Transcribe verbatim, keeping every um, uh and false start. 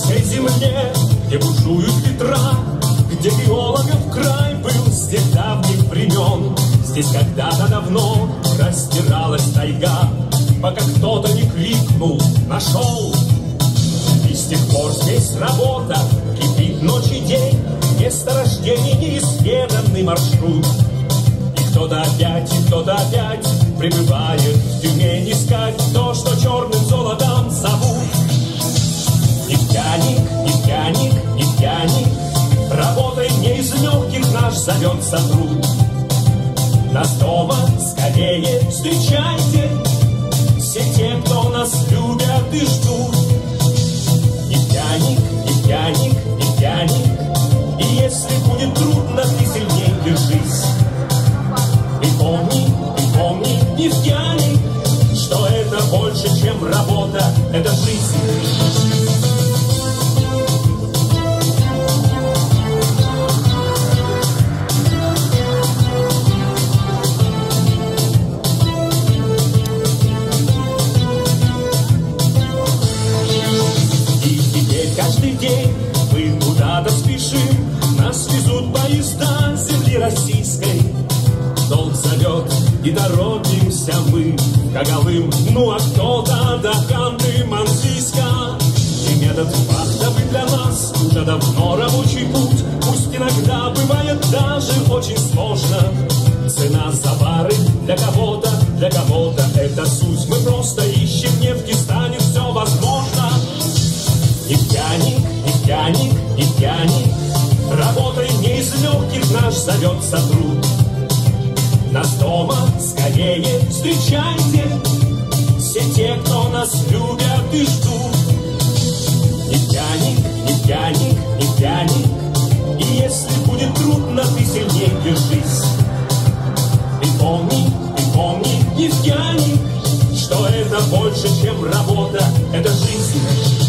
этой земле, где бушуют ветра, где геологов край был с тех давних времен. Здесь когда-то давно простиралась тайга, пока кто-то не крикнул «Нашел!». И с тех пор здесь работа кипит ночь и день, месторождение неизведанный маршрут. И кто-то опять, и кто-то опять прибывает в Тюмень искать то, что черным золотом зовут. Нефтяник, нефтяник, нефтяник, работой не из легких наш зовется труд. Нас дома скорее встречайте, все те, кто нас любят и ждут. Нефтяник, нефтяник, нефтяник, и если будет трудно, ты сильней держись. Ты помни, ты помни, нефтяник, что это больше, чем работа, это жизнь. Каждый день мы куда-то спешим, нас везут поезда земли российской. Долг зовет, и торопимся мы к Когалым, ну а кто-то до Ханты-Мансийска. И метод вахтовый для нас уже давно рабочий путь, пусть иногда бывает даже очень сложно. Цена за пары для кого-то, для кого-то это суть. Мы просто ищем нефть, и станет все возможно. Нефтяник, нефтяник, нефтяник, работой не из легких наш зовется труд. Нас дома скорее встречайте, все те, кто нас любят и ждут. Нефтяник, нефтяник, нефтяник, и если будет трудно, ты сильней держись. Ты помни, ты помни, нефтяник, что это больше, чем работа, это жизнь.